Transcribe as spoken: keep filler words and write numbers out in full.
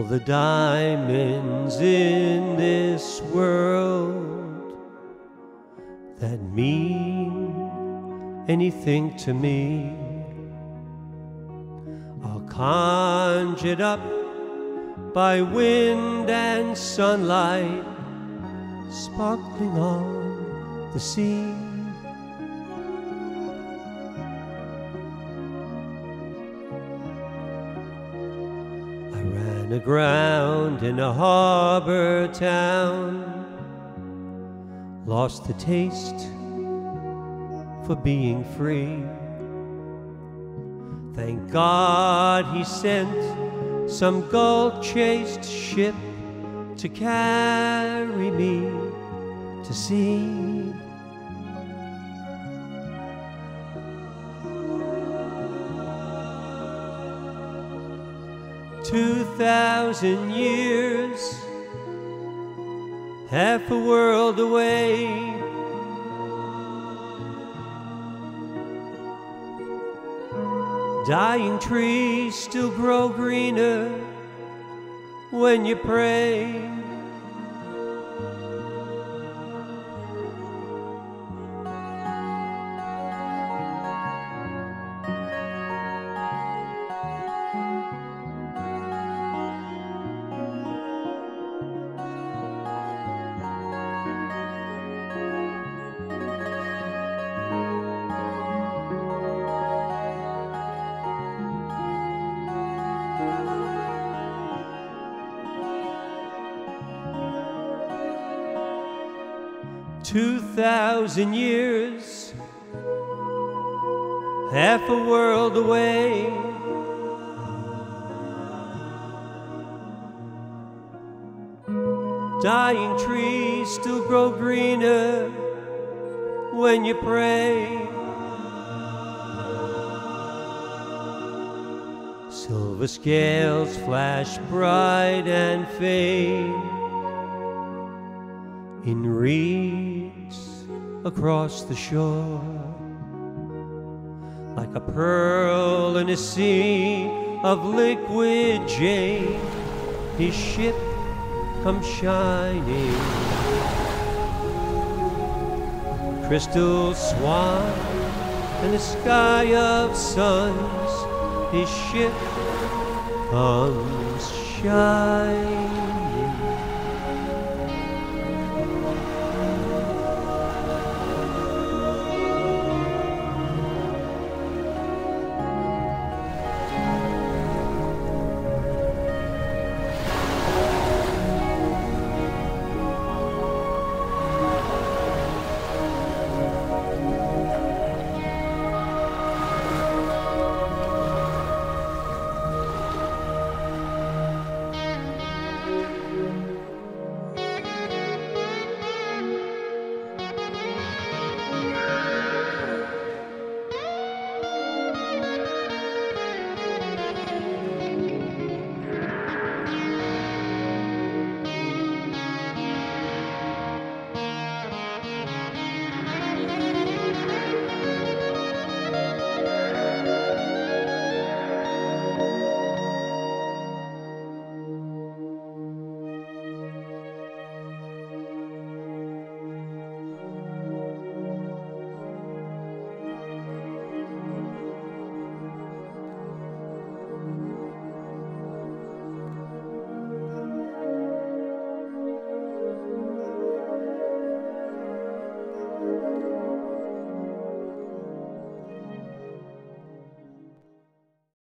the diamonds in this world that mean anything to me, are conjured up by wind and sunlight, sparkling on the sea. I ran aground in a harbor town, lost the taste for being free. Thank God he sent some gold-chased ship to carry me to sea. Two thousand years, half a world away, dying trees still grow greener when you pray. Two thousand years, half a world away, dying trees still grow greener when you pray. Silver scales flash bright and fade in reeds across the shore, like a pearl in a sea of liquid jade. His ship comes shining, crystal swan in a sky of suns. His ship comes shining.